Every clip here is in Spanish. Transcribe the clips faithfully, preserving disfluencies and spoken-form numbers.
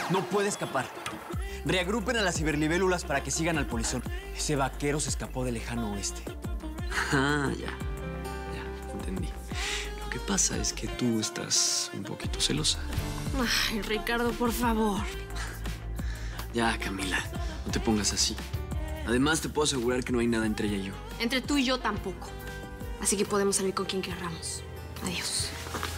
No puede escapar. Reagrupen a las ciberlibélulas para que sigan al polizón. Ese vaquero se escapó del lejano oeste. Ah, ya. Ya, entendí. Lo que pasa es que tú estás un poquito celosa. Ay, Ricardo, por favor. Ya, Camila, no te pongas así. Además, te puedo asegurar que no hay nada entre ella y yo. Entre tú y yo tampoco. Así que podemos salir con quien querramos. Adiós.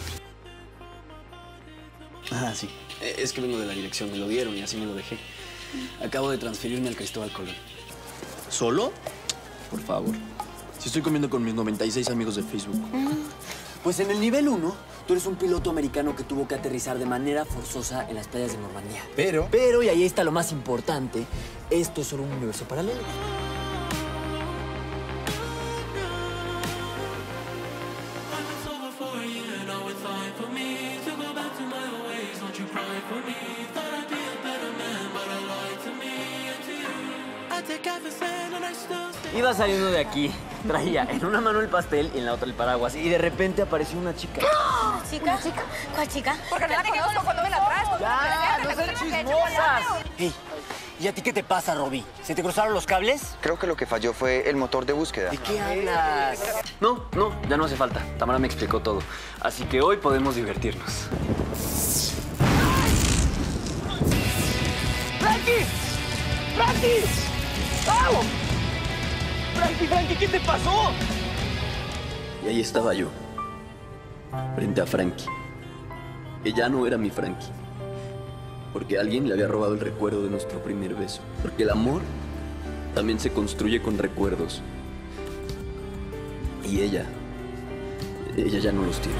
Ah, sí. Es que vengo de la dirección, me lo dieron y así me lo dejé. Acabo de transferirme al Cristóbal Colón. ¿Solo? Por favor. Si estoy comiendo con mis noventa y seis amigos de Facebook. Pues en el nivel uno, tú eres un piloto americano que tuvo que aterrizar de manera forzosa en las playas de Normandía. Pero... Pero, y ahí está lo más importante, esto es solo un universo paralelo. Iba saliendo de aquí, traía en una mano el pastel y en la otra el paraguas, y de repente apareció una chica. ¿Una chica? ¿Una chica? ¿Cuál chica? Porque no la conozco, cuando me la traes. ¡Ya! ¡No sean chismosas! Hey, ¿y a ti qué te pasa, Robbie? ¿Se te cruzaron los cables? Creo que lo que falló fue el motor de búsqueda. ¿De qué hablas? No, no, ya no hace falta. Tamara me explicó todo. Así que hoy podemos divertirnos. ¡Frankie! ¡Frankie! ¡Au! ¡Frankie, Frankie, qué te pasó! Y ahí estaba yo, frente a Frankie. Que ya no era mi Frankie. Porque alguien le había robado el recuerdo de nuestro primer beso. Porque el amor también se construye con recuerdos. Y ella, ella ya no los tiene.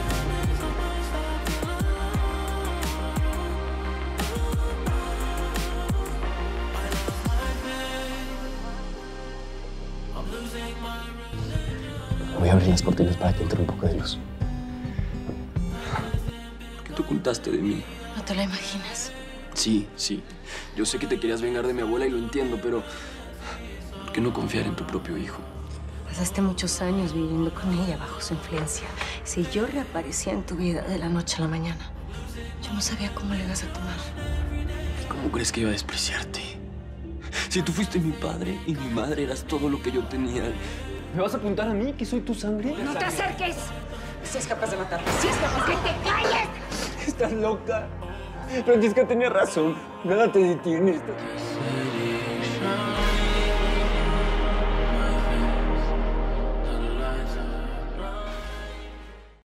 Voy a abrir las cortinas para que entre un poco de luz. ¿Por qué te ocultaste de mí? No te lo imaginas. Sí, sí. Yo sé que te querías vengar de mi abuela y lo entiendo, pero ¿por qué no confiar en tu propio hijo? Pasaste muchos años viviendo con ella bajo su influencia. Si yo reaparecía en tu vida de la noche a la mañana, yo no sabía cómo le ibas a tomar. ¿Y cómo crees que iba a despreciarte? Si tú fuiste mi padre y mi madre eras todo lo que yo tenía. ¿Me vas a apuntar a mí, que soy tu sangre? ¡No te acerques! Si es capaz de matarme, si es capaz de... ¡Que te calles! Estás loca. Francisca tenía razón. Nada te detiene.